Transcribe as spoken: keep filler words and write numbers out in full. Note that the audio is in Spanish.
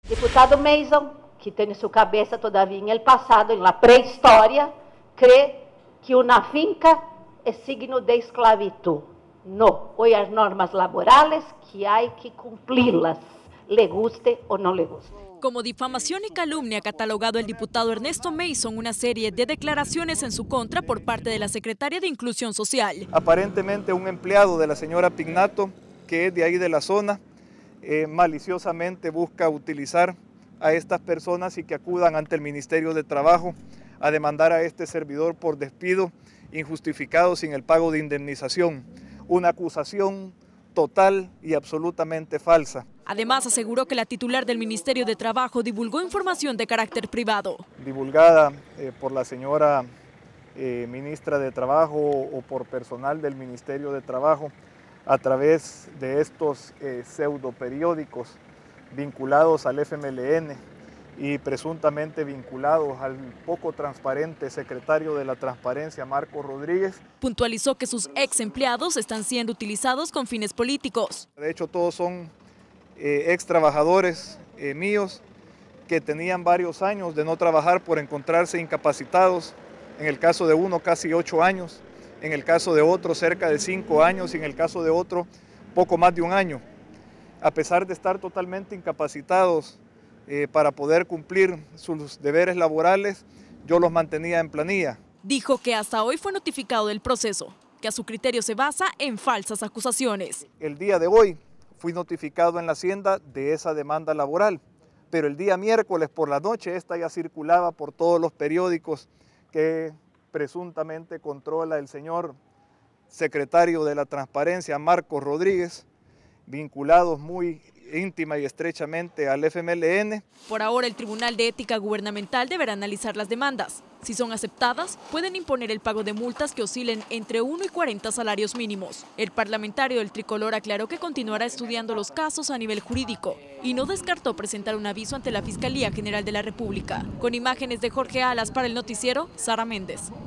Diputado Mason, que tem sua cabeça todavia em el passado, em la pré-história, crê que uma finca é signo de esclavitud. No, hoy hay normas laborales que hay que cumplirlas, le guste o no le guste. Como difamación y calumnia ha catalogado el diputado Ernesto Mason una serie de declaraciones en su contra por parte de la secretaria de Inclusión Social. Aparentemente un empleado de la señora Pignato, que es de ahí de la zona, eh, maliciosamente busca utilizar a estas personas y que acudan ante el Ministerio de Trabajo a demandar a este servidor por despido injustificado sin el pago de indemnización. Una acusación total y absolutamente falsa. Además, aseguró que la titular del Ministerio de Trabajo divulgó información de carácter privado. Divulgada eh, por la señora eh, ministra de Trabajo o por personal del Ministerio de Trabajo a través de estos eh, pseudo periódicos vinculados al F M L N y presuntamente vinculados al poco transparente secretario de la Transparencia, Marcos Rodríguez. Puntualizó que sus ex empleados están siendo utilizados con fines políticos. De hecho, todos son eh, ex trabajadores eh, míos que tenían varios años de no trabajar por encontrarse incapacitados. En el caso de uno, casi ocho años. En el caso de otro, cerca de cinco años. Y en el caso de otro, poco más de un año. A pesar de estar totalmente incapacitados, Eh, para poder cumplir sus deberes laborales, yo los mantenía en planilla. Dijo que hasta hoy fue notificado del proceso, que a su criterio se basa en falsas acusaciones. El día de hoy fui notificado en la Hacienda de esa demanda laboral, pero el día miércoles por la noche esta ya circulaba por todos los periódicos que presuntamente controla el señor secretario de la Transparencia, Marcos Rodríguez, vinculados muy íntima y estrechamente al F M L N. Por ahora, el Tribunal de Ética Gubernamental deberá analizar las demandas. Si son aceptadas, pueden imponer el pago de multas que oscilen entre uno y cuarenta salarios mínimos. El parlamentario del Tricolor aclaró que continuará estudiando los casos a nivel jurídico y no descartó presentar un aviso ante la Fiscalía General de la República. Con imágenes de Jorge Alas para el noticiero, Sara Méndez.